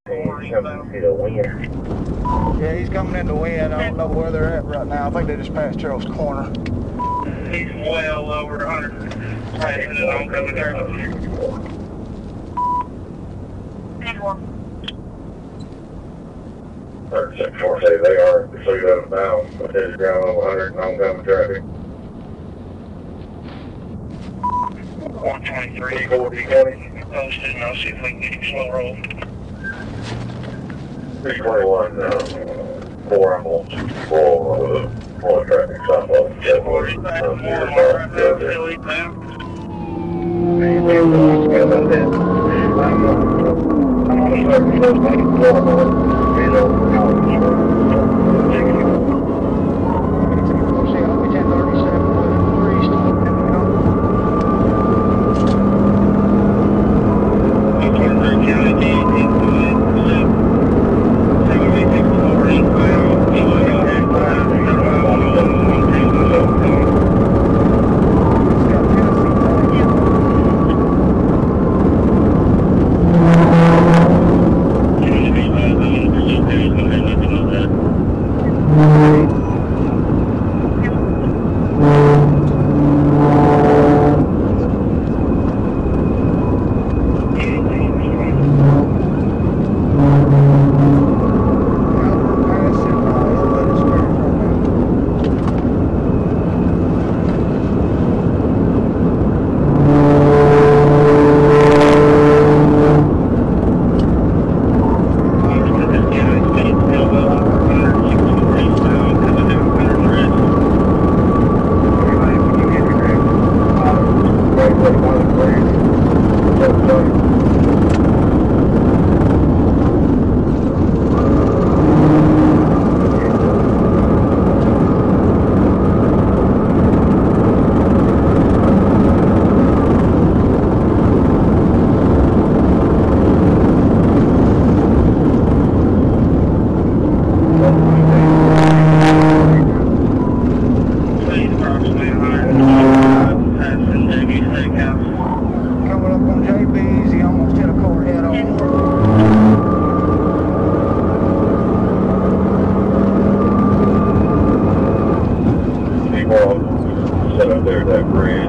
Coming to the wind. Yeah, he's coming in the wind. I don't know where they're at right now. I think they just passed Charles Corner. He's well over 100. Passing it on coming traffic. 36 say they are pursuit of bound, but there's ground over 100 and oncoming traffic. 123. 4020. Posted, and I'll see if we can get him slow roll. 321, 4 ambulance for traffic stop off. 40 back to Walmart right now, Philly bound. I'm on the circle, those lanes, set up there at that bridge.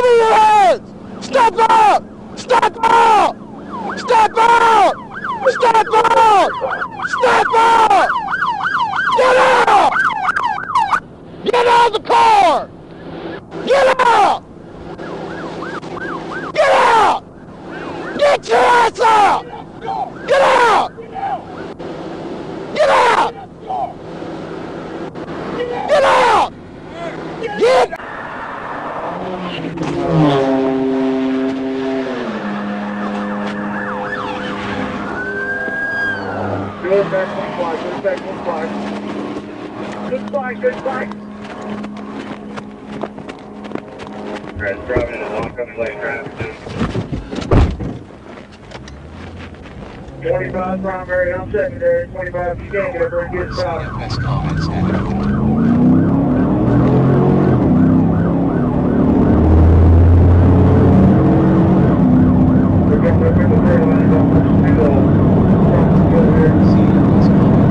to your hands! Step up! Step up! Step up! Step up! Step up! Get out! Get out of the car! Get out! Get out! Get your ass out! Get out! Get out! Get out! Get out! Good back, one flag, good back, one flag. Good flag, good flag. Alright, driving in the oncoming lane traffic. 25 primary, I'm secondary. 25, you can't get over and get south. CFS comments and We're going to the third line, don't push too low. CFS comments.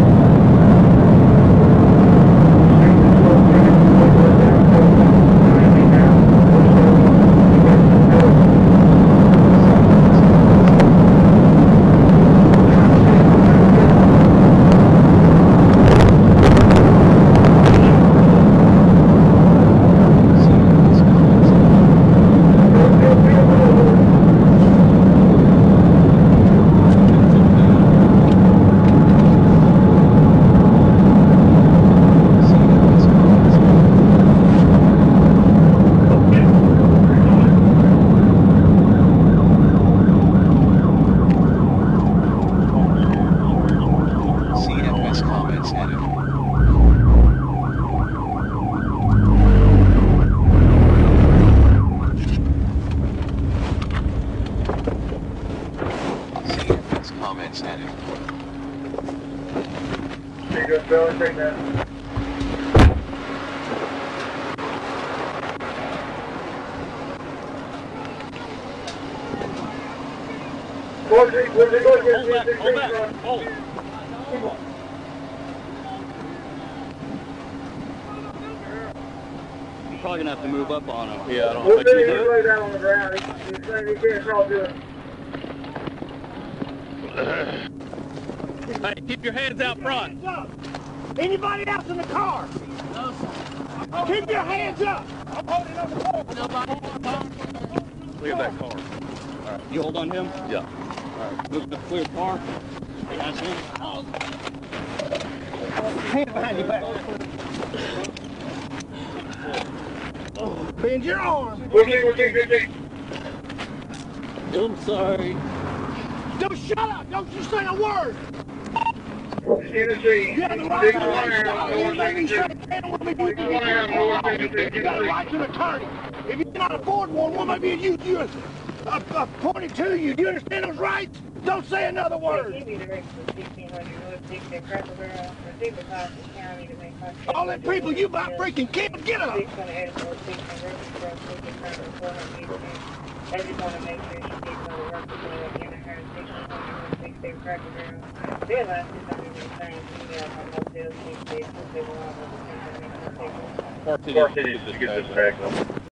Comments added. Hey, good, Billy, take that. Hold You're probably gonna have to move up on him. Yeah, I don't We'll think see you you do. lay down on the ground. He's saying he can't crawl to it. Hey, keep your hands out front. Anybody else in the car? No, sir. Keep your hands up. I'm holding on the floor. Nobody. Clear that car. All right, you hold on him? Yeah. All right, move to the clear car. You guys in? Hands behind your back. Bend your arm. We'll see. I'm sorry. Don't shut up. Don't you say a word. Tennessee. You have the right to You got a right to an attorney. If you cannot afford one, one may be used you appointed to you. Do you understand those rights? Don't say another word. All them people you about freaking killed, get up. I just want to make sure she gets all the work in her 616 Cracker Barrel. Realize this under the same email from Motel 6 days since they were all over the Far City Just get this back.